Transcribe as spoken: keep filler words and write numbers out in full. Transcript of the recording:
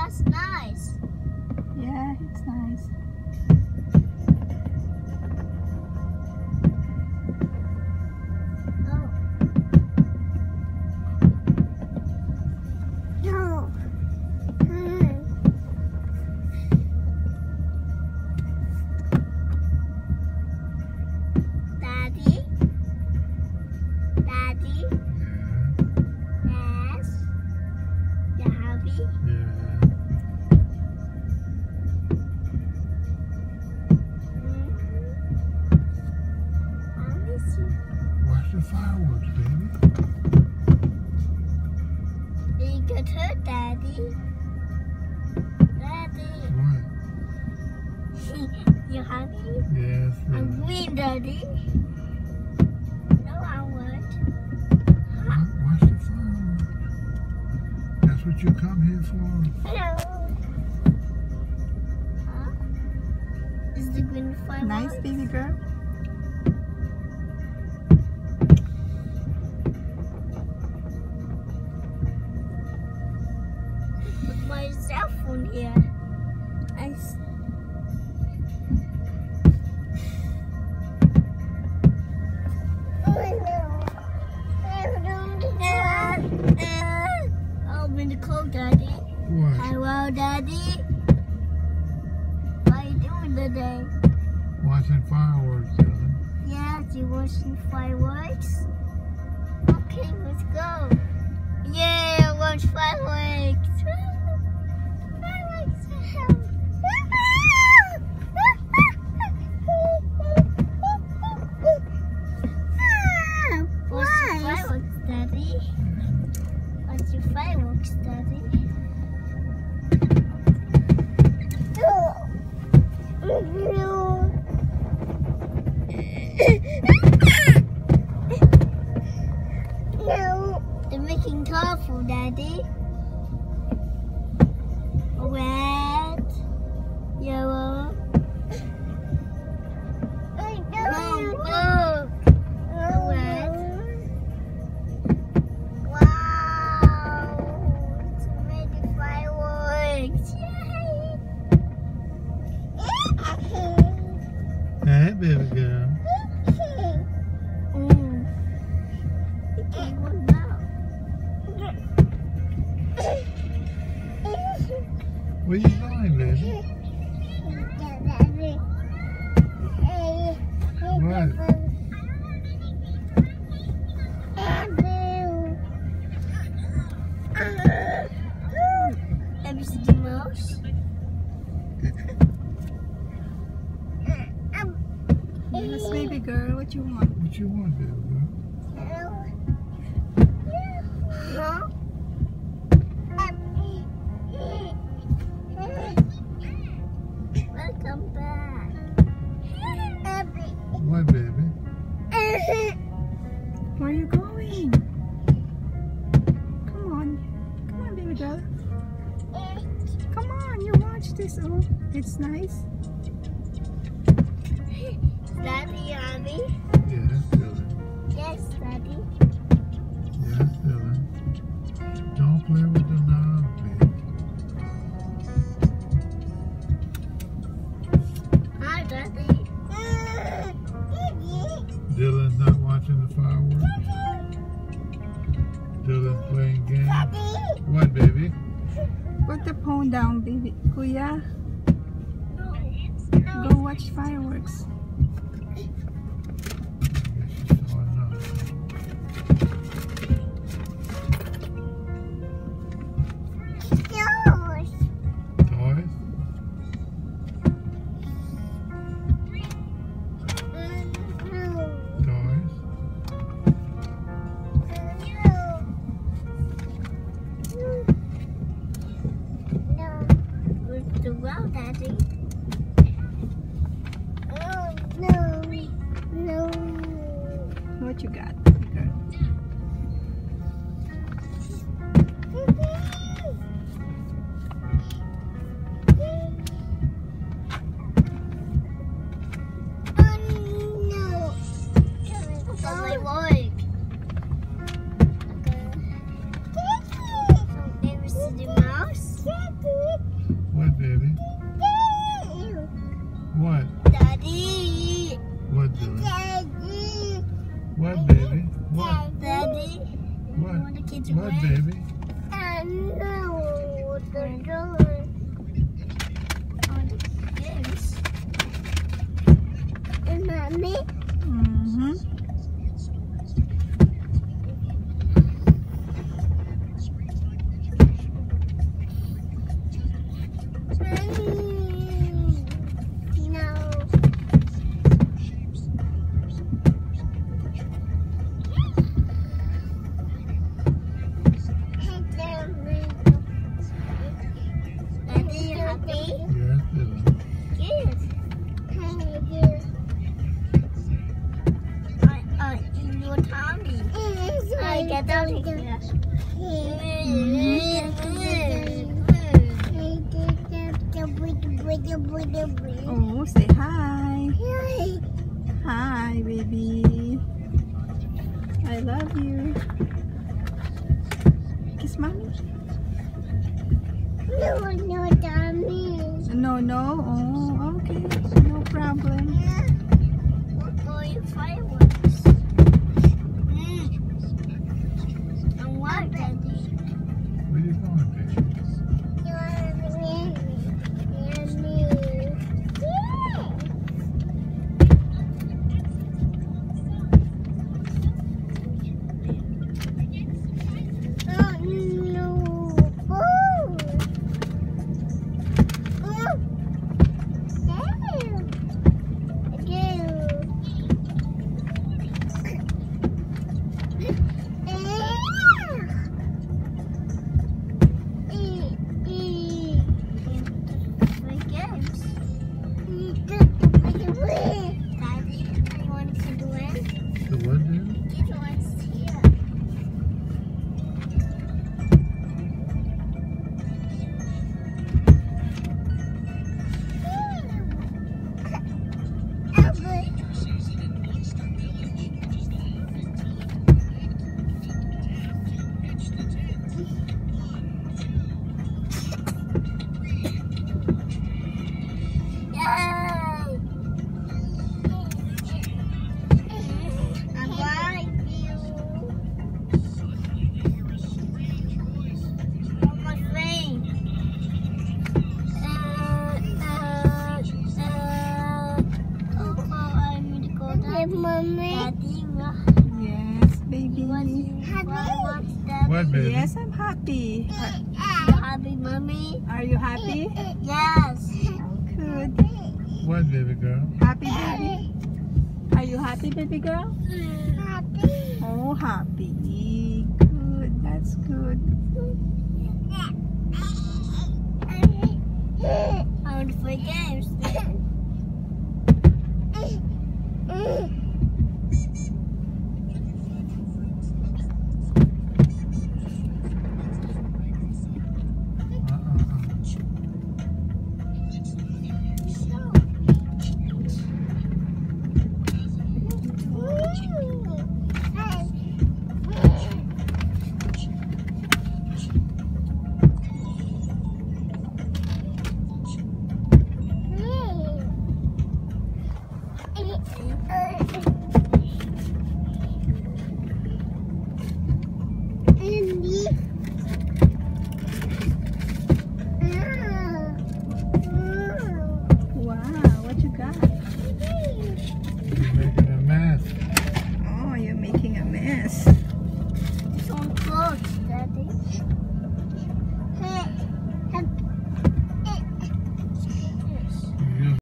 that's nice. Yeah, it's nice. Fireworks, baby. You get hurt, Daddy. Daddy. What? You hungry? Yes. I'm green, Daddy. No, I won't. Huh? Watch the fireworks. That's what you come here for. Hello. Huh? Is the green fireworks? Nice, baby girl. My cell phone here. I s I'm in the cold, Daddy. What? Hello, Daddy. What are you doing today? Watching fireworks, Dylan. Yes, you watching fireworks? Okay, let's go. Yeah, I watch fireworks. Fireworks. What's your fireworks, Daddy? What's your fireworks, Daddy? They're making colorful, Daddy. Red, yellow. No, no. Red. Wow. It's many fireworks. Yay. Hey, baby girl. Mm. Okay, what now? Where you going, baby? What? Have you seen the mouse? Yes, baby girl. What you want? What you want, baby girl? Huh? Welcome back. What, baby? Where are you going? Come on. Come on, baby girl. Come on, you watch this. Oh, it's nice. Daddy, Abby? Yes, Dylan. Yes, Daddy. Yes, Dylan. Don't play with the knob, baby. Hi, Daddy. Dylan's not watching the fireworks. Dylan's playing games. What, baby? Put the phone down, baby. Kuya, No. go watch fireworks. Well, Daddy. Oh, What? want the kids What, away? baby? I know what they're doing. I want the games. And mommy? Mm-hmm. Get out of here. Oh, say hi. Hi, baby. I love you. Kiss mommy. No, no, Tommy. No, no. Oh, okay. No problem. We're going fireworks. Mm. And what, Daddy? Where you going, baby? Mommy. Daddy, yes, baby. What, baby? Yes, I'm happy. You happy, Mommy? Are you happy? Yes. Oh, good. What, baby girl? Happy, baby? Are you happy, baby girl? Happy. Oh, happy. Good. That's good. I want to play games. Some clothes, Daddy.